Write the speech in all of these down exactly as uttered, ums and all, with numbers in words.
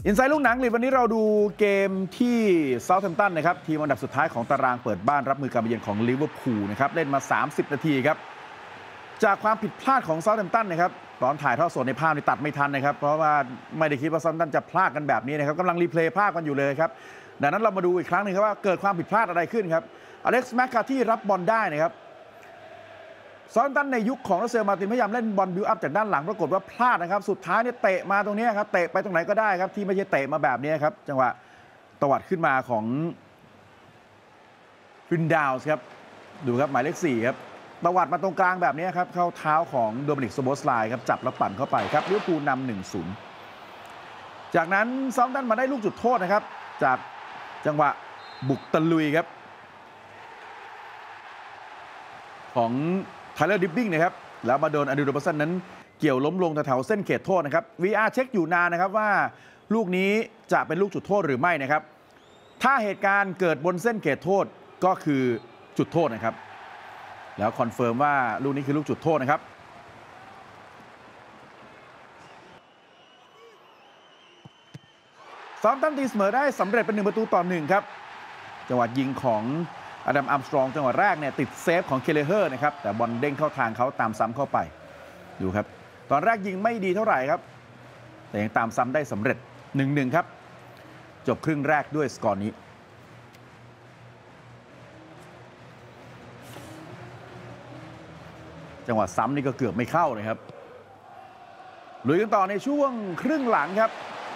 อินไซด์ลูกหนังลีกวันนี้เราดูเกมที่เซาท์แฮมป์ตันนะครับทีมอันดับสุดท้ายของตารางเปิดบ้านรับมือการมาเยือนของลิเวอร์พูลนะครับเล่นมาสามสิบนาทีครับจากความผิดพลาดของเซาท์แฮมป์ตันนะครับตอนถ่ายทอดสดในภาพนี่ตัดไม่ทันนะครับเพราะว่าไม่ได้คิดว่าเซาท์แฮมป์ตันจะพลาดกันแบบนี้นะครับกำลังรีเพลย์ภาพกันอยู่เลยครับดังนั้นเรามาดูอีกครั้งหนึ่งครับว่าเกิดความผิดพลาดอะไรขึ้นครับอเล็กซ์แมคคาที่รับบอลได้นะครับเซาท์แฮมป์ตันในยุคของรัสเซลมาตินพยายามเล่นบอลบิวอัพจากด้านหลังปรากฏว่าพลาดนะครับสุดท้ายเนี่ยเตะมาตรงนี้ครับเตะไปตรงไหนก็ได้ครับที่ไม่ใช่เตะมาแบบนี้ครับจังหวะตวัดขึ้นมาของฟินดาวส์ครับดูครับหมายเลขสี่ครับตวัดมาตรงกลางแบบนี้ครับเข้าเท้าของโดมินิก โซโบสไลน์ครับจับแล้วปั่นเข้าไปครับลิเวอร์พูลนำ หนึ่งศูนย์ จากนั้นเซาท์แฮมป์ตันมาได้ลูกจุดโทษนะครับจากจังหวะบุกตะลุยครับของไทเลอร์ดิบบิ้งนะครับแล้วมาโดนอดูโรบัสสันนั้นเกี่ยวล้มลงแถวเส้นเขตโทษนะครับ วี อาร์ เช็คอยู่นานนะครับว่าลูกนี้จะเป็นลูกจุดโทษหรือไม่นะครับถ้าเหตุการณ์เกิดบนเส้นเขตโทษก็คือจุดโทษนะครับแล้วคอนเฟิร์มว่าลูกนี้คือลูกจุดโทษนะครับเซาท์แฮมป์ตันตีเสมอได้สำเร็จเป็นหนึ่งประตูต่อหนึ่งครับจังหวะยิงของอดัม อาร์มสตรองจังหวะแรกเนี่ยติดเซฟของเคเลเฮอร์นะครับแต่บอลเด้งเข้าทางเขาตามซ้ำเข้าไปดูครับตอนแรกยิงไม่ดีเท่าไหร่ครับแต่ยังตามซ้ำได้สำเร็จ หนึ่งหนึ่ง ครับจบครึ่งแรกด้วยสกอร์นี้จังหวะซ้ำนี่ก็เกือบไม่เข้าเลยครับลุยกันต่อในช่วงครึ่งหลังครับ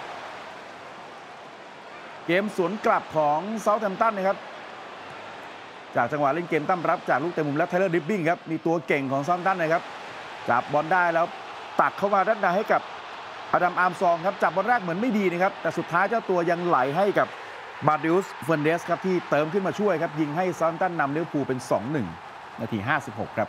เกมสวนกลับของเซาท์แฮมป์ตันนะครับจากจังหวะเล่นเกมตั้มรับจากลูกเตะมุมและไทเลอร์ดิบบิ้งครับมีตัวเก่งของเซาท์แฮมป์ตันนะครับจับบอลได้แล้วตักเข้ามาด้านในให้กับอดัม อาร์มสตรองครับจับบอลแรกเหมือนไม่ดีนะครับแต่สุดท้ายเจ้าตัวยังไหลให้กับบาร์ดิอุสเฟนเดสครับที่เติมขึ้นมาช่วยครับยิงให้เซาท์แฮมป์ตันนำลิเวอร์พูลเป็น สองหนึ่ง นาทีห้าสิบหกครับ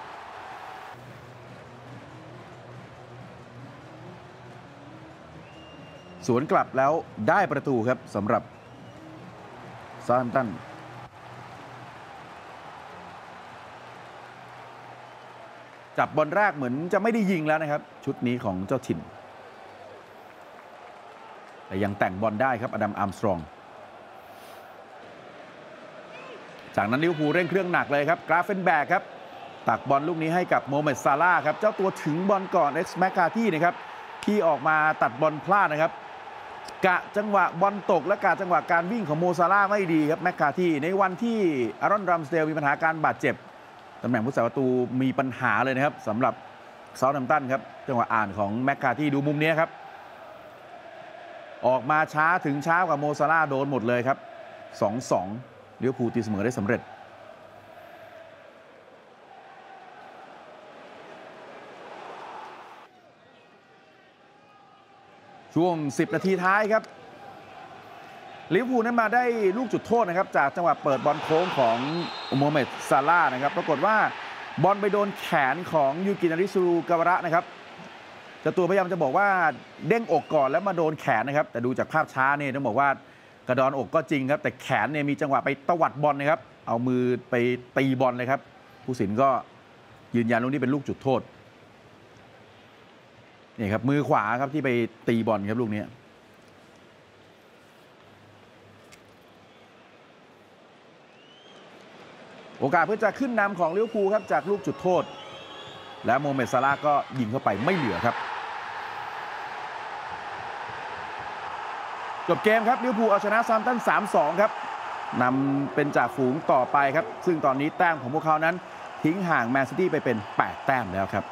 สวนกลับแล้วได้ประตูครับสำหรับเซาท์แฮมป์ตันจับบอลแรกเหมือนจะไม่ได้ยิงแล้วนะครับชุดนี้ของเจ้าถิ่นแต่ยังแต่งบอลได้ครับอดัม อาร์มสตรองจากนั้นลิเวอร์พูลเร่งเครื่องหนักเลยครับกราเฟนแบกครับตักบอลลูกนี้ให้กับโมฮัมเหม็ดซาลาห์ครับเจ้าตัวถึงบอลก่อนเอ็กซ์แมคคาที่นะครับที่ออกมาตัดบอลพลาดนะครับกะจังหวะบอลตกและกะจังหวะการวิ่งของโมซาลาห์ไม่ดีครับแมคคาที่ในวันที่อารอน รัมสเดลมีปัญหาการบาดเจ็บตำแหน่งผู้สาประตูมีปัญหาเลยนะครับสำหรับเซาท์แฮมป์ตันครับจังหวะอ่านของแมคคาที่ดูมุมนี้ครับออกมาช้าถึงช้ากว่าโมซาลาห์โดนหมดเลยครับ สองสอง ลิเวอร์พูลตีเสมอได้สำเร็จช่วงสิบนาทีท้ายครับลิเวอร์พูลนั้นมาได้ลูกจุดโทษนะครับจากจังหวะเปิดบอลโค้งของโมฮัมเหม็ดซาลาห์นะครับปรากฏว่าบอลไปโดนแขนของยูกินาริซูกาวาระนะครับเจ้าตัวพยายามจะบอกว่าเด้งอกก่อนแล้วมาโดนแขนนะครับแต่ดูจากภาพช้าเนี่ยต้องบอกว่ากระดอนอกก็จริงครับแต่แขนเนี่ยมีจังหวะไปตวัดบอลนะครับเอามือไปตีบอลเลยครับผู้สินก็ยืนยันลูกนี้เป็นลูกจุดโทษนี่ครับมือขวาครับที่ไปตีบอลครับลูกนี้โอกาสเพื่อจะขึ้นนำของลิเวอร์พูลครับจากลูกจุดโทษและโมฮัมเหม็ดซาลาห์ก็ยิงเข้าไปไม่เหลือครับจบเกมครับลิเวอร์พูลเอาชนะเซาท์แฮมป์ตัน สามสอง ครับนำเป็นจ่าฝูงต่อไปครับซึ่งตอนนี้แต้มของพวกเขานั้นทิ้งห่างแมนซิตี้ไปเป็นแปดแต้มแล้วครับ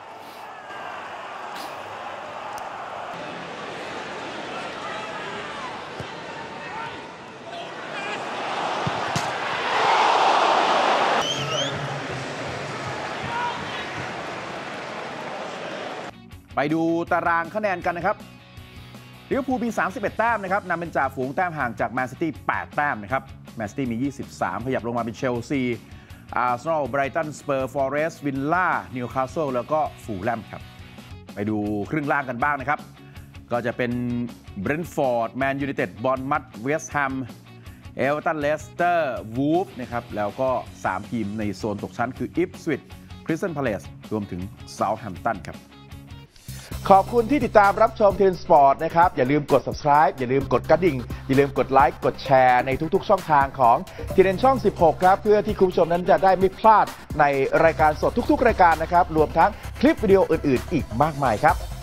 ไปดูตารางคะแนนกันนะครับลิเวอร์พูลมีสามสิบเอ็ดแต้มนะครับนำเป็นจ่าฝูงแต้มห่างจากแมนซิตี้แปดแต้มนะครับแมนซิตี้มียี่สิบสามขยับลงมาเป็นเชลซีอาร์เซนอลไบรตันสเปอร์ฟอเรสต์วิลล่านิวคาสเซิลแล้วก็ฟูลแลมครับไปดูครึ่งล่างกันบ้างนะครับก็จะเป็นเบรนท์ฟอร์ดแมนยูไนเต็ดบอร์นมัธเวสต์แฮมเอเวอร์ตันเลสเตอร์วูฟนะครับแล้วก็สามทีมในโซนตกชั้นคืออิปสวิชคริสตัลพาเลซรวมถึงเซาท์แฮมป์ตันครับขอบคุณที่ติดตามรับชมทีนสปอร์ตนะครับอย่าลืมกด subscribe อย่าลืมกดกระดิ่งอย่าลืมกดไลค์กดแชร์ในทุกๆช่องทางของทีเอ็นช่องสิบหกครับเพื่อที่คุณผู้ชมนั้นจะได้ไม่พลาดในรายการสดทุกๆรายการนะครับรวมทั้งคลิปวิดีโออื่นๆอีกมากมายครับ